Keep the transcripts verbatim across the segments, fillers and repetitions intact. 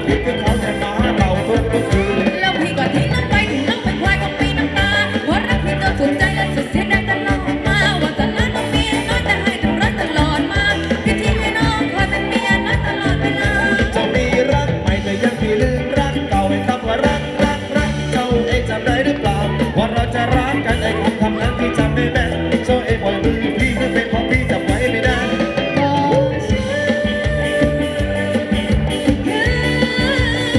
คิดถึงเขาแต่มาเราทุกคืนแล้วพี่ก็ทิ้งน้องไปถึงน้องเป็นควายก็ปีน้ำตาเพราะรักพี่จนสุดใจและสุดเสียดายตลอดมาว่าแต่ละน้องเมียน้อยแต่ให้ทั้งรักตลอดมาพี่ทิ้งให้น้องคอยเป็นเมียน้อยตลอดเวลาจะมีรักใหม่แต่ยังพี่ลืมรักเก่าไอ้คำว่ารักรักรักเจ้าเองจำได้หรือเปล่าว่าเราจะรักกันไอ้คำคำนั้นที่จำได้แม่นโซ่เอ้ปล่อยมือพี่นึกเป็นเพราะพี่จำไว้ไม่ได้ก็ใช่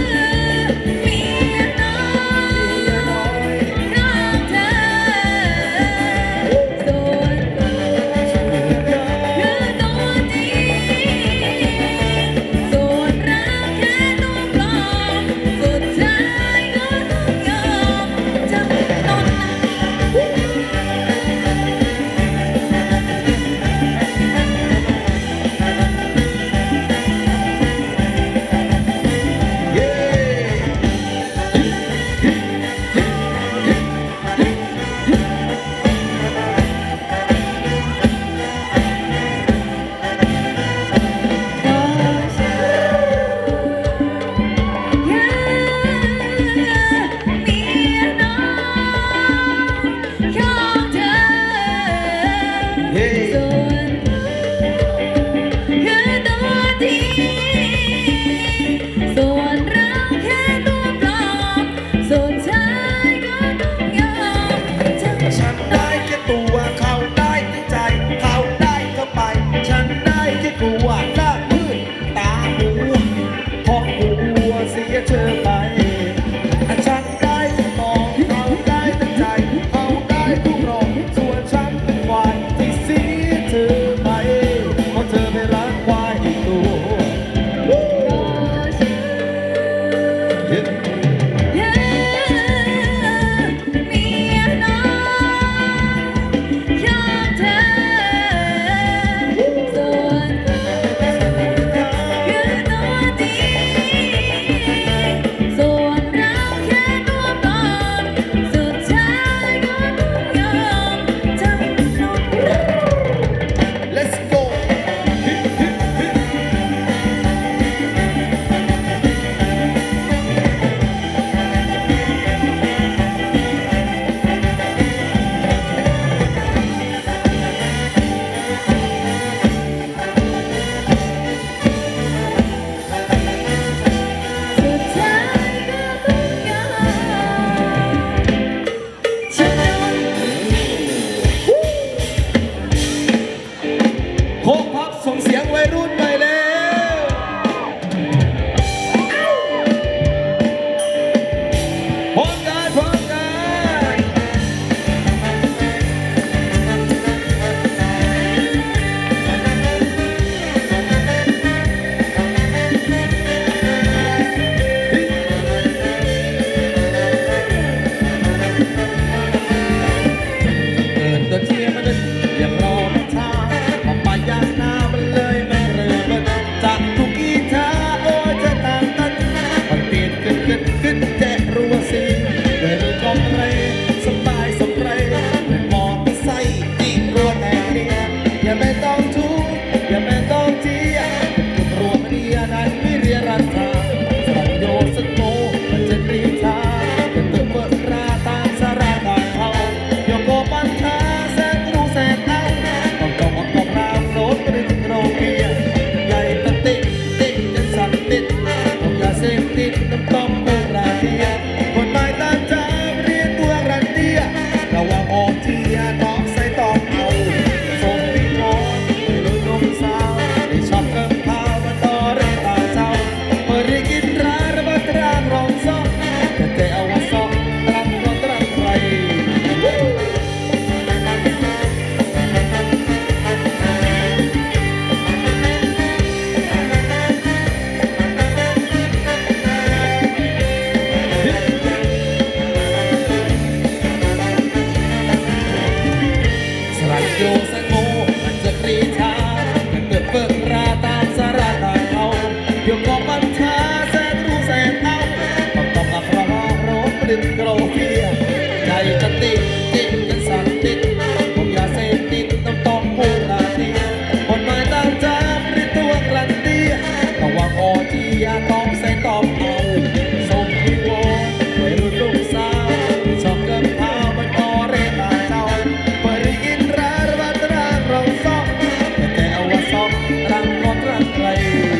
จียาตอมใส่ตอมเอาส่งพี่วงวัยรุ่นลูกสาวชอบเกินเท้ามันออเรตาเจ้าเปิดกินร้านบ้านร้านเราซ่องแต่แต่เอาว่าซ่องรังก็รังไกล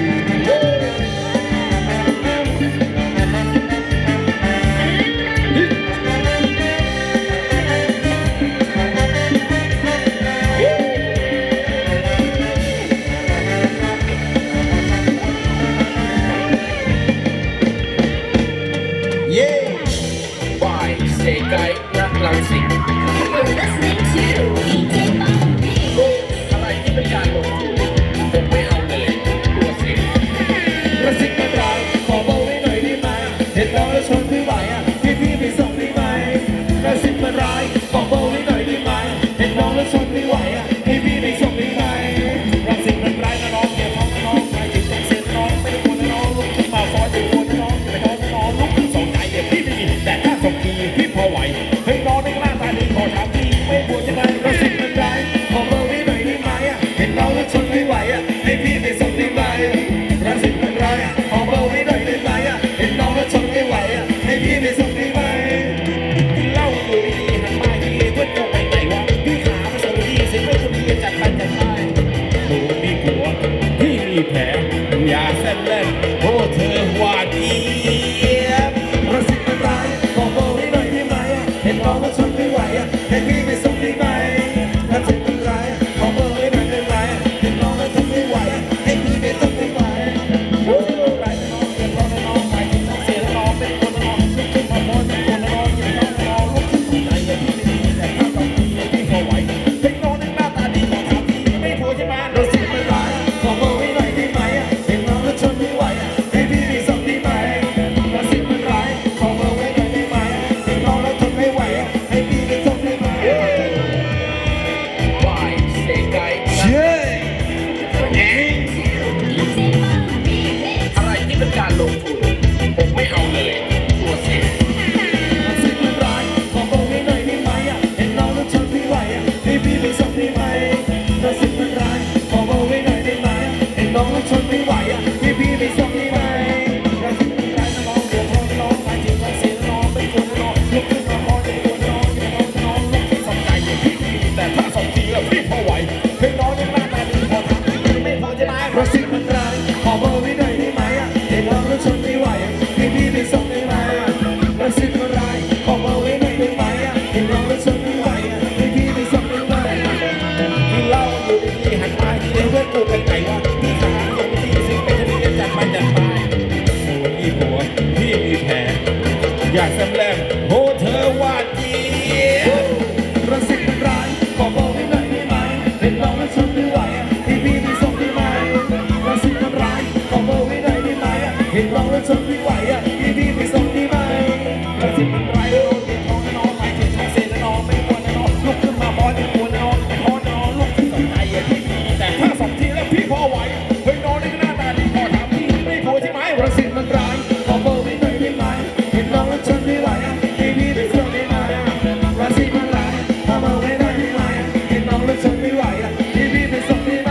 You're listening to ดี เจ Bobby อะไรที่เป็นการลงทุนผมไม่เอาเลยตัวเสียกระซิบกระดาษขอเบาไว้หน่อยได้ไหมเห็นเราแล้วชนไม่ไหวอ่ะพี่พี่ไปส่งได้ไหมกระซิบกระดาษขอเบาไว้หน่อยได้ไหมเห็นน้องแล้วชนไม่ไหวอ่ะพี่พี่ไปส่งได้ไหมกระซิบกระดาษนะน้องเดี๋ยวท้องน้องไปหยิบต้องเสียน้องไม่ได้ควรนะน้องลุกขึ้นมาฟอสอยู่ควรนะน้องไม่ท้องน้องลุกขึ้นสองใจเดี๋ยวพี่ไม่มีแต่ถ้าส่งทีพี่พอไหวเฮ้ยน้องในหน้าตาดีขอถามทีไม่ปวดจะได้กระซิบกระดาษขอเบาไว้หน่อยได้ไหมอ่ะเห็นน้องแล้วชนไม่ไหวอ่ะให้พี่ไปส่งได้ไหมกระซิบกระดาษขอเบาไว้หน่อยได้ไหมอ่ะเห็นน้องแล้วชนไม่ไหวอ่ะให้พี่ไปส่งได้ไหมกินเหล้าอยู่ดีๆหันมาทีเพื่อนก็ไปไหนวะพี่ขามาส่งดีสิเพื่อนคนดีจัดไปจัดไปหนูมีผัวพี่มีแผลอย่าเส้นเล่นโอ้เธอหวานเจี๊ยบกระซิบกระดาษขอเบาไว้หน่อยได้ไหมอ่ะเห็นน้องแล้วชนไม่ไหวอ่ะให้พี่ไปส่งได้ไหมกระซิบกระดาษขอเบาไว้หน่อยได้ไหมอ่ะเห็นน้องแล้วชนไม่ไหวอ่ะให้พี่ไปส่งได้ไหมโอ้ไรน้องเดือดร้อนน้องไปกินน้องเสียน้องเป็นคนน้องลุกขึ้นมาพอจะคนน้องอย่าน้องน้องลุกขึ้นใจอย่าพี่ไม่ดีแต่ถ้าต้องดีพี่ก็ไหวเฮ้ยน้องนึกหน้าตาดีขอถามทีไม่โทรใช่ไหมเราเสียไม่ได้ขอเบาไว้หน่อยได้ไหมอ่ะเห็นน้องแล้วชนไม่ไหวอ่ะให้พี่ไปส่งได้ไหมเราเสียไม่ได้ขอเบาไว้หน่อยได้ไหมเห็นน้องแล้วชนไม่ไหวอ่ะให้พี่ไปส่งได้ไหมวายเสกไก่เย้ดี เจ Bobby อะไรที่เป็นการลงทุนผมไม่เอาเลยตัวเสียสิบมันร้ายขอเบาไว้หน่อยได้ไหมอ่ะเห็นน้องแล้วชนไม่ไหวอ่ะให้พี่ไปส่งได้ไหมถ้าสิบมันร้ายขอเบาไว้หน่อยได้ไหมเห็นน้องแล้วชนไม่ไหวอ่ะให้พี่ไปส่งได้ไหมถ้าสิบมันร้ายนะน้องเดี๋ยวพอน้องมาจีบน้องเสียน้องไม่ควรนะน้องลุกขึ้นมาพอจะควรน้องอย่าน้องน้องลุกขึ้นสองใจอย่าพี่ไม่ดีแต่ถ้าสองทีแล้วพี่พอไหวให้น้องยังหน้าตาดีพอทำพี่ไม่พอจะได้เพราะสิบมันร้ายขอเบาไว้หน่อยได้ไหมอ่ะเห็นน้องแล้วชนไม่ไหวอ่ะให้พี่ไปส่งได้ไหมกระซิบกระไรขอเบาไว้หน่อยได้ไหมอ่ะเห็นน้องแล้วชนไม่ไหวอ่ะให้พี่ไปส่งได้ไหมกินเหล้าอยู่ดีๆหันมาทีเดียวเพื่อนกูเป็นไงวะพี่ขาส่งดีสิเป็นคดีกันจัดไปจัดไปโอ้ยผัวพี่มีแผลอยากแซมแลมโอ้เธอหวานเจี๊ยบกระซิบกระไรขอเบาไว้หน่อยได้ไหมเห็นน้องแล้วชนไม่ไหวอ่ะให้พี่ไปส่งได้ไหมกระซิบกระไรขอเบาไว้หน่อยได้ไหมอ่ะเห็นน้องแล้วชนไม่ไหวอ่ะให้พี่ไปส่งได้ไหมกระซิบกระไรโดนเด็กท้องน้องไปเจ็บท้องเสียน้องไม่ควรนะน้องลุกขึ้นมาบอลไม่ควรน้องไม่พอน้องลุกขึ้นสองใจอย่าพี่แต่ถ้าสองทีแล้วพี่พอไหวเฮ้ยน้องนี่ก็หน้าตาดีพอถามพี่ไม่โทรใช่ไหมกระซิบมันร้ายขอเบาไว้หน่อยได้ไหมเห็นน้องแล้วชนไม่ไหวอ่ะให้พี่ไปส่งได้ไหมกระซิบมันร้ายขอเบาไว้หน่อยได้ไหมเห็นน้องแล้วชนไม่ไหวอ่ะให้พี่ไปส่งได้ไหม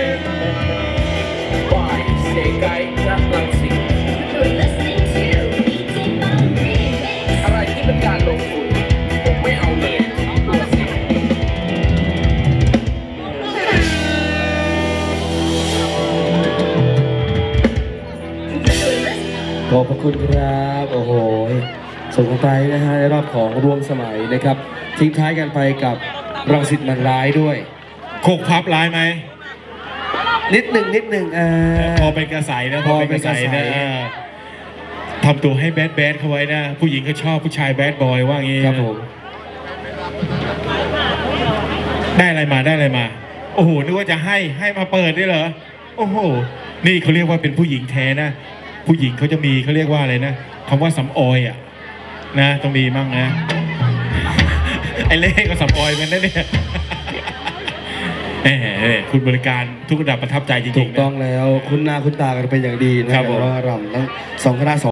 วายเสกไก่รักลังสิ You're listening to ดี เจ Bobby อะไรที่เป็นการลงทุนผมไม่เอาเลยตัวเสียขอบพระคุณครับโอ้โหส่งกันไปนะฮะในรอบของรวมสมัยนะครับทิ้งท้ายกันไปกับรังสิตมันร้ายด้วยโคกพับร้ายไหมนิดหนึ่งนิดหนึ่งอ่าพอเป็นกระใสนะพอเป็นกระใสนะเออทำตัวให้แบดแบดเข้าไว้นะ ผู้หญิงเขาชอบผู้ชายแบดบอยว่างี้ครับผมได้อะไรมาได้อะไรมา โอ้โหนึกว่าจะให้ให้มาเปิดได้เหรอโอ้โหนี่เขาเรียกว่าเป็นผู้หญิงแท้นะ ผู้หญิงเขาจะมีเขาเรียกว่าอะไรนะคำว่าสำออยอ่ะนะต้องมีมั่งนะ ไอ้เล่ก็สำออยมันได้เนี่ยแหมคุณบริการทุกระดับประทับใจจริงๆนะถูกต้องแล้วคุณหน้าคุณตากันเป็นอย่างดีนะครับผมเรารำทั้งสองคณะสอง